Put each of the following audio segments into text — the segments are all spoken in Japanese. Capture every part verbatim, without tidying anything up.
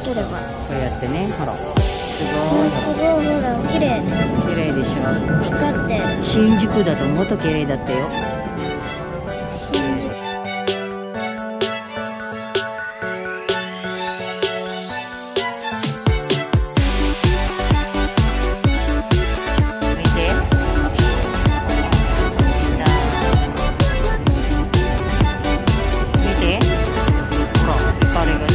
撮れば。 こうやってね、ほら。すあ、 ごい。 すごい、ほら、綺麗。 綺麗でしょ。 光ってる。 新宿だともっと綺麗だったよ。 新宿。 見て。見て。ほら、光が。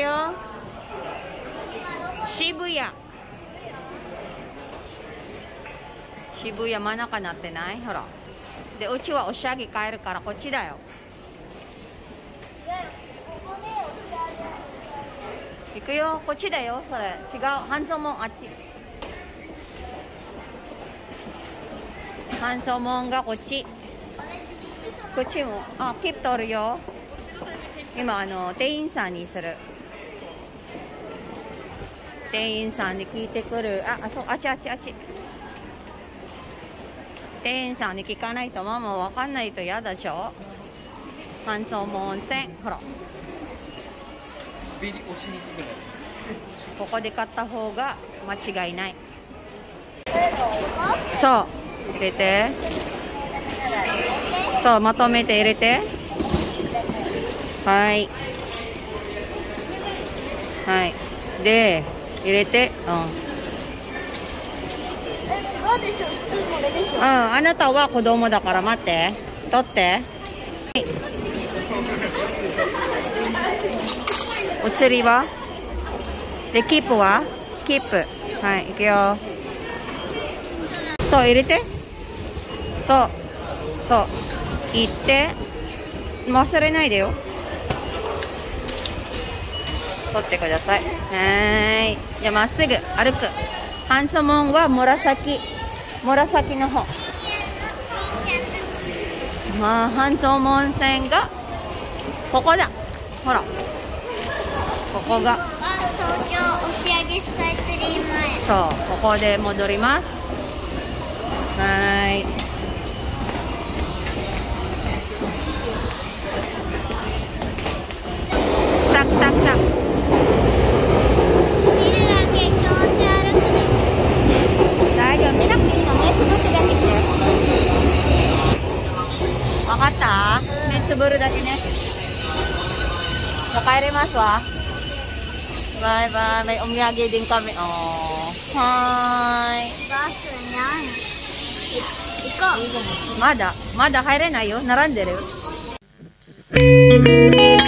よ。渋谷。渋谷真ん中なってない？ほら。で、うちは押上帰るからこっちだよ。行くよ。こっちだよ。それ。違う。半蔵門あっち。半蔵門がこっち。こっちも。あ、切っとるよ。今、あの、店員さんにする。店員さんに聞いてくる。あ、あ、そう、あっちあっちあっち。店員さんに聞かないとママわかんないと嫌でしょ。半蔵門温泉。ほら。 滑り落ちにくくなる。 ここで買った方が間違いない。そう。入れて。そう、まとめて入れて。はい。はい。で、入れて。うん。 え、違うでしょ。普通これでしょ。 うん、あなたは子供だから待って。取って。お釣りはで、キープはキープ。はい、いくよ。そう、入れて。そう。そう。行って。忘れないでよ。取ってください。はーい。じゃあ、まっすぐ歩く。半蔵門は紫。紫の方。まあ、半蔵門線が、ここだ。ほら。ここが。 あ、東京押上スカイツリー前。 そう、ここで戻ります。はーい。来た来た来た。 見るだけ気持ち悪くて。 大丈夫、見なくていいの。目つぶってだけして。わかった？目つぶるだけね。じゃあ帰れますわ。バイバイ。May umyage din kami. Oh. Hi. バスにゃん。い行こう。 まだ、まだ入れないよ。並んでる。